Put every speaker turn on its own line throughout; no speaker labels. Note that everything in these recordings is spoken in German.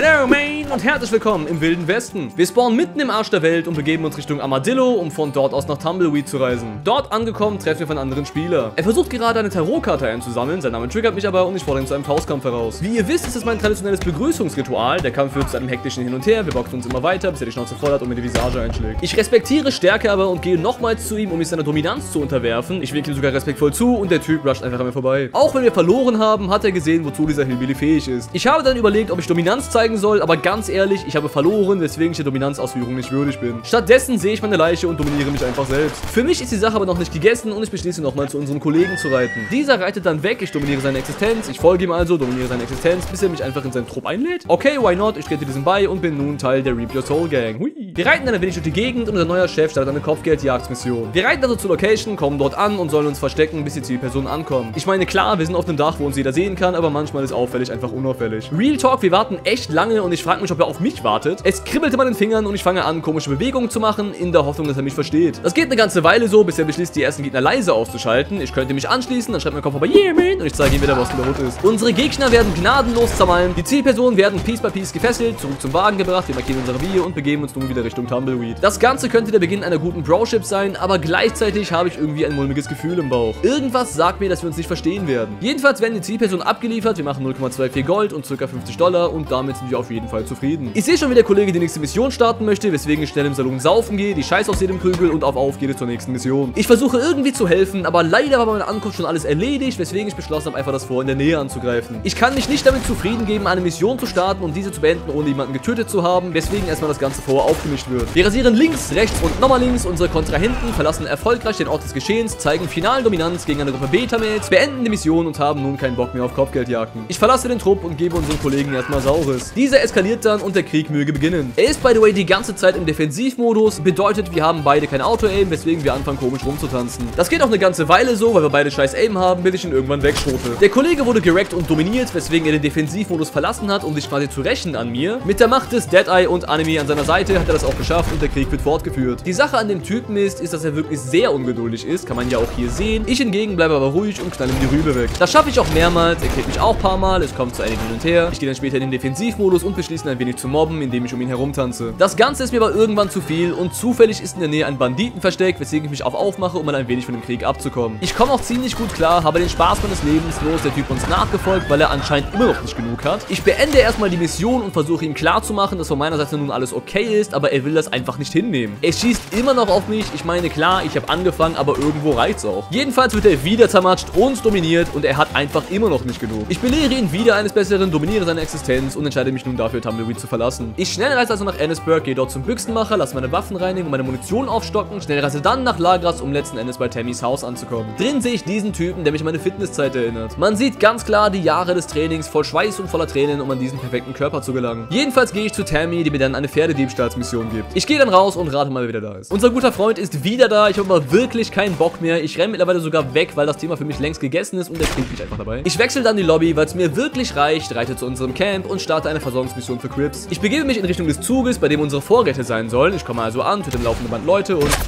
Hello, Main, und herzlich willkommen im Wilden Westen. Wir spawnen mitten im Arsch der Welt und begeben uns Richtung Armadillo, um von dort aus nach Tumbleweed zu reisen. Dort angekommen, treffen wir von anderen Spieler. Er versucht gerade eine Tarotkarte einzusammeln, sein Name triggert mich aber und ich fordere ihn zu einem Faustkampf heraus. Wie ihr wisst, ist es mein traditionelles Begrüßungsritual. Der Kampf führt zu einem hektischen Hin und Her, wir boxen uns immer weiter, bis er die Schnauze voll hat und mir die Visage einschlägt. Ich respektiere Stärke aber und gehe nochmals zu ihm, um mich seiner Dominanz zu unterwerfen. Ich winke ihm sogar respektvoll zu und der Typ rusht einfach an mir vorbei. Auch wenn wir verloren haben, hat er gesehen, wozu dieser Hillbilly fähig ist. Ich habe dann überlegt, ob ich Dominanz zeigen soll, aber ganz ehrlich, ich habe verloren, weswegen ich der Dominanzausführung nicht würdig bin. Stattdessen sehe ich meine Leiche und dominiere mich einfach selbst. Für mich ist die Sache aber noch nicht gegessen und ich beschließe nochmal zu unserem Kollegen zu reiten. Dieser reitet dann weg, ich dominiere seine Existenz, ich folge ihm also, dominiere seine Existenz, bis er mich einfach in seinen Trupp einlädt. Okay, why not? Ich trete diesem bei und bin nun Teil der Reap Your Soul Gang. Hui. Wir reiten dann ein wenig durch die Gegend und unser neuer Chef startet eine Kopfgeldjagdmission. Wir reiten also zur Location, kommen dort an und sollen uns verstecken, bis die Zielpersonen ankommen. Ich meine, klar, wir sind auf einem Dach, wo uns jeder sehen kann, aber manchmal ist auffällig einfach unauffällig. Real Talk, wir warten echt lange und ich frage mich, ob er auf mich wartet. Es kribbelte in den Fingern und ich fange an, komische Bewegungen zu machen, in der Hoffnung, dass er mich versteht. Das geht eine ganze Weile so, bis er beschließt, die ersten Gegner leise auszuschalten. Ich könnte mich anschließen, dann schreibt mein Kopf aber yeah, man, und ich zeige ihm, wer der Boss in der Hut ist. Unsere Gegner werden gnadenlos zermalmt. Die Zielpersonen werden Piece by Piece gefesselt, zurück zum Wagen gebracht, wir markieren unsere Revier und begeben uns nun wieder Richtung Tumbleweed. Das Ganze könnte der Beginn einer guten Broship sein, aber gleichzeitig habe ich irgendwie ein mulmiges Gefühl im Bauch. Irgendwas sagt mir, dass wir uns nicht verstehen werden. Jedenfalls werden die Zielpersonen abgeliefert, wir machen 0,24 Gold und ca. $50 und damit sind wir auf jeden Fall zufrieden. Ich sehe schon, wie der Kollege die nächste Mission starten möchte, weswegen ich schnell im Salon saufen gehe, die Scheiß aus jedem Prügel und auf gehe zur nächsten Mission. Ich versuche irgendwie zu helfen, aber leider war bei meiner Ankunft schon alles erledigt, weswegen ich beschlossen habe, einfach das Vor in der Nähe anzugreifen. Ich kann mich nicht damit zufrieden geben, eine Mission zu starten und diese zu beenden, ohne jemanden getötet zu haben, weswegen erstmal das ganze Vor aufgemischt wird. Wir rasieren links, rechts und nochmal links. Unsere Kontrahenten verlassen erfolgreich den Ort des Geschehens, zeigen finalen Dominanz gegen eine Gruppe Beta-Mates, beenden die Mission und haben nun keinen Bock mehr auf Kopfgeldjagden. Ich verlasse den Trupp und gebe unseren Kollegen erstmal Saures. Dieser eskaliert dann und der Krieg möge beginnen. Er ist by the way die ganze Zeit im Defensivmodus, bedeutet, wir haben beide kein Auto-Aim, weswegen wir anfangen komisch rumzutanzen. Das geht auch eine ganze Weile so, weil wir beide scheiß Aim haben, bis ich ihn irgendwann wegschrote. Der Kollege wurde gerackt und dominiert, weswegen er den Defensivmodus verlassen hat, um sich quasi zu rächen an mir. Mit der Macht des Deadeye und Anime an seiner Seite hat er das auch geschafft und der Krieg wird fortgeführt. Die Sache an dem Typen ist, dass er wirklich sehr ungeduldig ist, kann man ja auch hier sehen. Ich hingegen bleibe aber ruhig und knall ihm die Rübe weg. Das schaffe ich auch mehrmals, er killt mich auch ein paar Mal, es kommt zu einem Hin und Her. Ich gehe dann später in den Defensivmodus und beschließe ein wenig zu mobben, indem ich um ihn herumtanze. Das Ganze ist mir aber irgendwann zu viel und zufällig ist in der Nähe ein Banditenversteck, weswegen ich mich auch aufmache, um mal ein wenig von dem Krieg abzukommen. Ich komme auch ziemlich gut klar, habe den Spaß meines Lebens los, der Typ uns nachgefolgt, weil er anscheinend immer noch nicht genug hat. Ich beende erstmal die Mission und versuche ihm klarzumachen, dass von meiner Seite nun alles okay ist, aber er will das einfach nicht hinnehmen. Er schießt immer noch auf mich, ich meine klar, ich habe angefangen, aber irgendwo reicht's auch. Jedenfalls wird er wieder zermatscht und dominiert und er hat einfach immer noch nicht genug. Ich belehre ihn wieder eines Besseren, dominiere seine Existenz und entscheide mich nun dafür, Tumbleweed zu verlassen. Ich schnellreise also nach Annisburg, gehe dort zum Büchsenmacher, lasse meine Waffen reinigen und meine Munition aufstocken, schnellreise dann nach Lagras, um letzten Endes bei Tammys Haus anzukommen. Drin sehe ich diesen Typen, der mich an meine Fitnesszeit erinnert. Man sieht ganz klar die Jahre des Trainings voll Schweiß und voller Tränen, um an diesen perfekten Körper zu gelangen. Jedenfalls gehe ich zu Tammy, die mir dann eine Pferdediebstahlsmission gibt. Ich gehe dann raus und rate mal, wer wieder da ist. Unser guter Freund ist wieder da, ich habe aber wirklich keinen Bock mehr. Ich renne mittlerweile sogar weg, weil das Thema für mich längst gegessen ist und der kriegt mich einfach dabei. Ich wechsle dann die Lobby, weil es mir wirklich reicht, reite zu unserem Camp und starte eine Versorgungsmission für Crips. Ich begebe mich in Richtung des Zuges, bei dem unsere Vorräte sein sollen. Ich komme also an, töte im laufenden Band Leute und...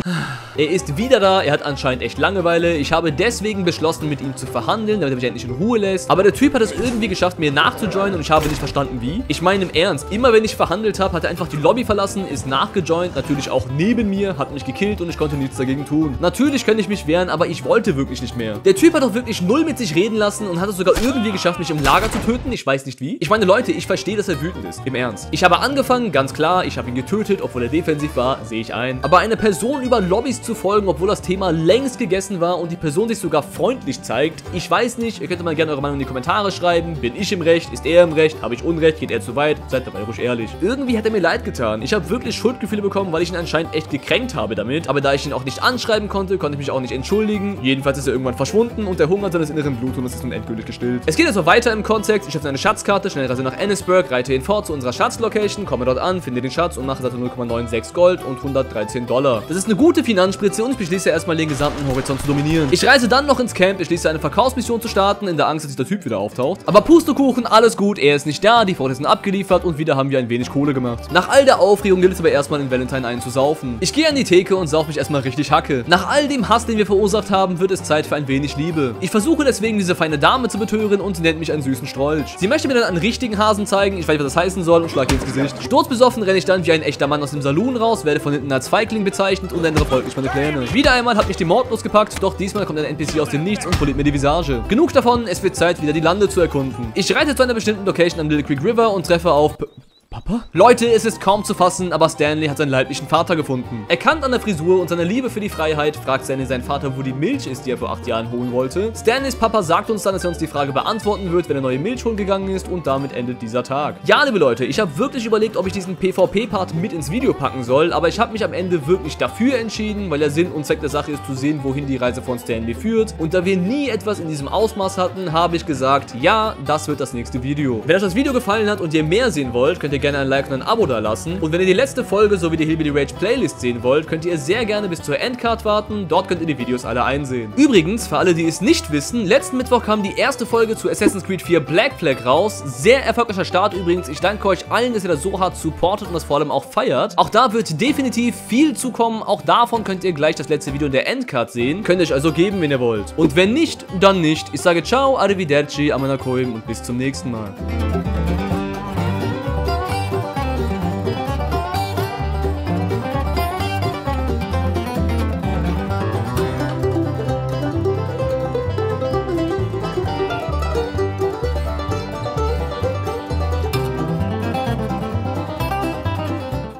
Er ist wieder da, er hat anscheinend echt Langeweile. Ich habe deswegen beschlossen, mit ihm zu verhandeln, damit er mich endlich in Ruhe lässt. Aber der Typ hat es irgendwie geschafft, mir nachzujoinen und ich habe nicht verstanden, wie. Ich meine im Ernst, immer wenn ich verhandelt habe, hat er einfach die Lobby verlassen, ist nachgejoint, natürlich auch neben mir, hat mich gekillt und ich konnte nichts dagegen tun. Natürlich könnte ich mich wehren, aber ich wollte wirklich nicht mehr. Der Typ hat doch wirklich null mit sich reden lassen und hat es sogar irgendwie geschafft, mich im Lager zu töten. Ich weiß nicht wie. Ich meine, Leute, ich verstehe, dass er wütend ist. Im Ernst. Ich habe angefangen, ganz klar, ich habe ihn getötet, obwohl er defensiv war, sehe ich ein. Aber eine Person über Lobbys zu folgen, obwohl das Thema längst gegessen war und die Person sich sogar freundlich zeigt. Ich weiß nicht, ihr könnt mal gerne eure Meinung in die Kommentare schreiben. Bin ich im Recht? Ist er im Recht? Habe ich Unrecht? Geht er zu weit? Seid dabei ruhig ehrlich. Irgendwie hat er mir leid getan. Ich habe wirklich Schuldgefühle bekommen, weil ich ihn anscheinend echt gekränkt habe damit. Aber da ich ihn auch nicht anschreiben konnte, konnte ich mich auch nicht entschuldigen. Jedenfalls ist er irgendwann verschwunden und der Hunger seines inneren Bluthunger ist nun endgültig gestillt. Es geht also weiter im Kontext. Ich öffne eine Schatzkarte, schnell reise nach Annisburg, reite hinfort zu unserer Schatzlocation, komme dort an, finde den Schatz und mache Seite 0,96 Gold und $113. Das ist eine gute Finanzspritze und ich beschließe erstmal den gesamten Horizont zu dominieren. Ich reise dann noch ins Camp, beschließe eine Verkaufsmission zu starten, in der Angst, dass sich der Typ wieder auftaucht. Aber Pustekuchen, alles gut, er ist nicht da, die Vorteile sind abgeliefert und wieder haben wir ein wenig Kohle gemacht. Nach all der Aufregung gilt es aber erstmal in Valentine einen zu saufen. Ich gehe an die Theke und sauf mich erstmal richtig Hacke. Nach all dem Hass, den wir verursacht haben, wird es Zeit für ein wenig Liebe. Ich versuche deswegen diese feine Dame zu betören und sie nennt mich einen süßen Strolch. Sie möchte mir dann einen richtigen Hasen zeigen, ich weiß nicht, was das heißen soll und schlage ihr ins Gesicht. Sturzbesoffen renne ich dann wie ein echter Mann aus dem Saloon raus, werde von hinten als Feigling bezeichnet und ändere folglich meine Pläne. Wieder einmal hat mich die Mordlust gepackt, doch diesmal kommt ein NPC aus dem Nichts und poliert mir die Visage. Genug davon, es wird Zeit, wieder die Lande zu erkunden. Ich reite zu einer bestimmten Location am Little Creek River und treffe auf... Papa? Leute, es ist kaum zu fassen, aber Stanley hat seinen leiblichen Vater gefunden. Erkannt an der Frisur und seiner Liebe für die Freiheit, fragt Stanley seinen Vater, wo die Milch ist, die er vor 8 Jahren holen wollte. Stanleys Papa sagt uns dann, dass er uns die Frage beantworten wird, wenn er neue Milch holen gegangen ist und damit endet dieser Tag. Ja, liebe Leute, ich habe wirklich überlegt, ob ich diesen PvP-Part mit ins Video packen soll, aber ich habe mich am Ende wirklich dafür entschieden, weil der Sinn und Zweck der Sache ist zu sehen, wohin die Reise von Stanley führt. Und da wir nie etwas in diesem Ausmaß hatten, habe ich gesagt, ja, das wird das nächste Video. Wenn euch das Video gefallen hat und ihr mehr sehen wollt, könnt ihr gerne ein Like und ein Abo da lassen. Und wenn ihr die letzte Folge sowie die Hillbilly Rage Playlist sehen wollt, könnt ihr sehr gerne bis zur Endcard warten. Dort könnt ihr die Videos alle einsehen. Übrigens, für alle, die es nicht wissen, letzten Mittwoch kam die erste Folge zu Assassin's Creed 4 Black Flag raus. Sehr erfolgreicher Start übrigens. Ich danke euch allen, dass ihr das so hart supportet und das vor allem auch feiert. Auch da wird definitiv viel zukommen. Auch davon könnt ihr gleich das letzte Video in der Endcard sehen. Könnt ihr euch also geben, wenn ihr wollt. Und wenn nicht, dann nicht. Ich sage ciao, arrivederci, amanakoim und bis zum nächsten Mal.